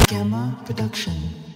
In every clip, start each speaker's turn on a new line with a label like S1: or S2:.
S1: Gamma Production.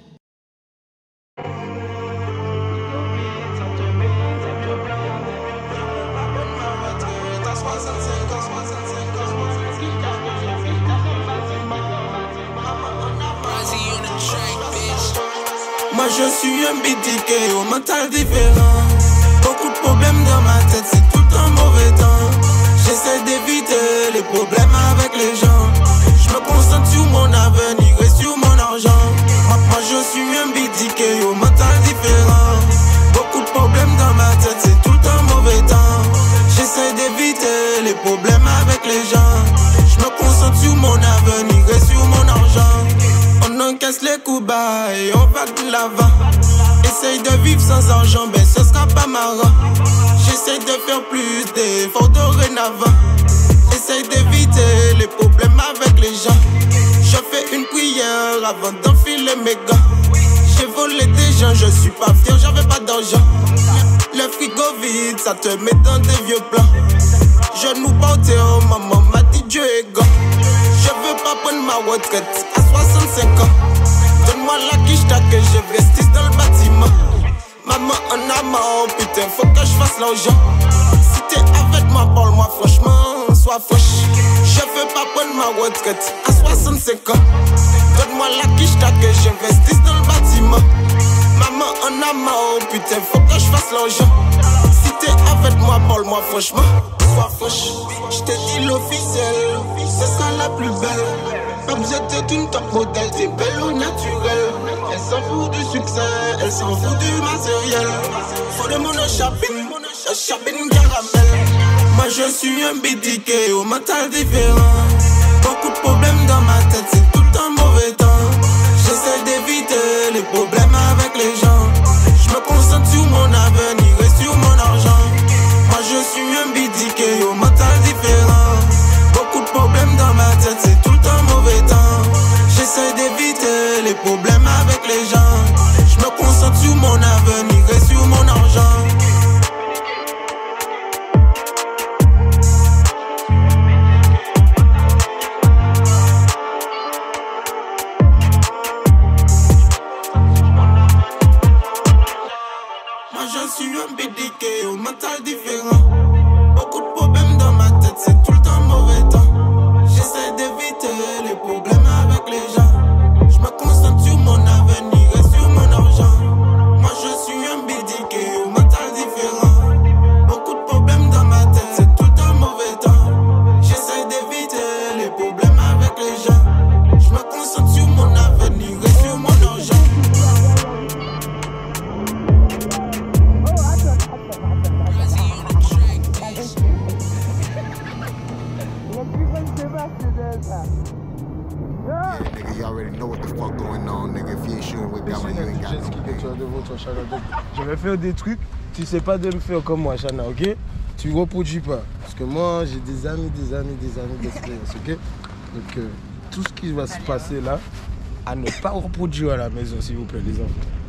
S2: Moi je suis un BDK au mental différent. Beaucoup de problèmes dans ma tête, c'est tout le temps mauvais temps. J'essaie d'éviter les problèmes avec les gens. Je me concentre sur mon avenir et sur mon argent. Moi je suis un BDK au mental différent. Beaucoup de problèmes dans ma tête, c'est tout le temps mauvais temps. J'essaie d'éviter les problèmes avec les gens. Je me concentre sur mon avenir et sur mon argent. On encaisse les coups bas et on va de l'avant. Essaye de vivre sans argent, ben ce sera pas marrant. J'essaye de faire plus d'efforts dorénavant. Essaye d'éviter les problèmes avec les gens. Je fais une prière avant d'enfiler mes gants. J'ai volé des gens, je suis pas fier, j'avais pas d'argent. Le frigo vide, ça te met dans des vieux plans. Genoux portés, oh maman m'a dit Dieu est grand. Je veux pas prendre ma retraite à 65 ans. Donne-moi la quicheta que j'investisse dans le bâtiment. Maman en a marre, putain faut que je fasse l'argent. Si t'es avec moi, parle-moi franchement, sois fraîche. Je veux pas prendre ma retraite à 65 ans. Donne-moi la quicheta que j'investisse dans le bâtiment. Maman en a marre, putain faut que je fasse l'argent. Si t'es avec moi, parle-moi franchement, sois fraîche. J't'ai dit l'officiel, ce sera la plus belle. Comme j'étais une top modèle, t'es belle au naturel. Elle s'en fout du succès, elle s'en fout du matériel. Faut de mon shopping caramel. Moi je suis un BDK au mental différent. Beaucoup de problèmes dans ma tête, c'est tout le temps mauvais temps. J'essaie d'éviter les problèmes avec les gens. Je me concentre sur mon avenir et sur mon argent. Moi je suis un BDK au mental différent. Beaucoup de problèmes dans ma tête, c'est tout le temps mauvais temps. J'essaie d'éviter les problèmes avec les gens. Je me concentre sur mon avenir et sur mon argent. Moi je suis un BDK au mental différent. Beaucoup de problèmes dans ma tête, c'est tout le temps mauvais temps. J'essaie d'éviter les problèmes avec les gens. Je me concentre sur mon avenir et sur mon argent. Moi je suis un BDK au mental différent. Beaucoup de problèmes dans ma tête, c'est tout le temps mauvais temps. J'essaie d'éviter les problèmes avec les gens. Je me concentre sur mon avenir et sur mon argent.
S3: Yeah, nigga, you already know what the fuck going on, nigga. If you ain't shooting with Gamma, you ain't got no game.
S4: Je vais faire des trucs, tu sais pas de le faire comme moi, Chana, ok? Tu reproduis pas. Parce que moi, j'ai des années d'expérience, ok? Donc, tout ce qui va se passer là, à ne pas reproduire à la maison, s'il vous plaît, les enfants.